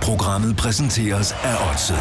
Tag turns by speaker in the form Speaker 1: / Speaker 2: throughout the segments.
Speaker 1: Programmet præsenteres af Odset.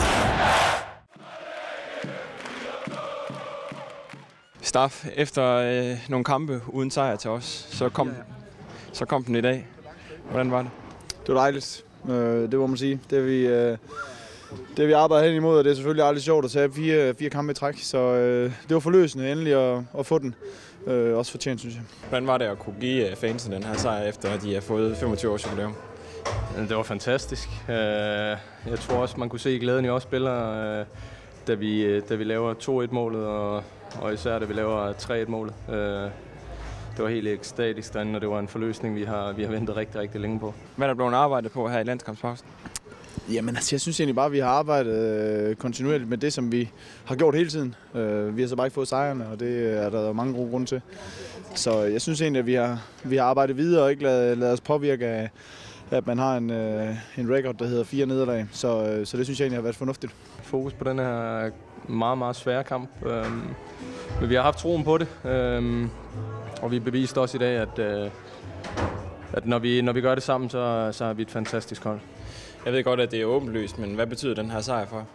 Speaker 2: Staff, efter nogle kampe uden sejr til os, så kom den i dag. Hvordan var det?
Speaker 3: Det var dejligt, det må man sige. Det vi arbejder hen imod, og det er selvfølgelig aldrig sjovt at tage fire kampe i træk, så det var forløsende endelig at få den. Også fortjent, synes jeg.
Speaker 2: Hvordan var det at kunne give fansen den her sejr, efter at de har fået 25 års jubilæum?
Speaker 4: Det var fantastisk. Jeg tror også, man kunne se glæden i os spillere, da vi laver 2-1-målet, og især da vi laver 3-1-målet. Det var helt ekstatisk derinde, og det var en forløsning, vi har ventet rigtig, rigtig længe på.
Speaker 2: Hvad er der blevet arbejdet på her i landskampspausen?
Speaker 3: Jamen, altså, jeg synes egentlig bare, at vi har arbejdet kontinuerligt med det, som vi har gjort hele tiden. Vi har så bare ikke fået sejrene, og det er der mange gode grunde til. Så jeg synes egentlig, at vi har arbejdet videre og ikke ladet os påvirke af, at man har en record, der hedder 4 nederlag. Så det synes jeg egentlig har været fornuftigt.
Speaker 4: Fokus på den her meget, meget svære kamp. Men vi har haft troen på det, og vi beviste også i dag, at når vi gør det sammen, så har vi et fantastisk hold.
Speaker 2: Jeg ved godt, at det er åbenlyst, men hvad betyder den her sejr for?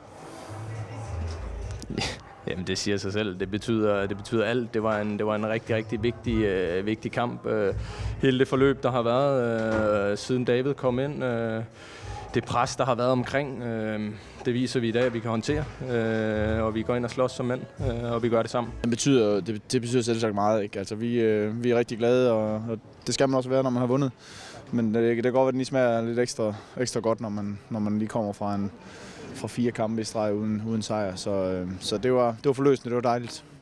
Speaker 4: Jamen, det siger sig selv. Det betyder alt. Det var en rigtig, rigtig vigtig kamp. Hele det forløb, der har været, siden David kom ind. Det pres, der har været omkring, det viser vi i dag, at vi kan håndtere. Og vi går ind og slås som mænd, og vi gør det sammen.
Speaker 3: Det betyder selvsagt meget, ikke? Altså, vi er rigtig glade, og det skal man også være, når man har vundet. Men det kan godt være, at den lige smager lidt ekstra godt, når man lige kommer fra 4 kampe i streg uden sejr. Så det var forløsende, det var dejligt.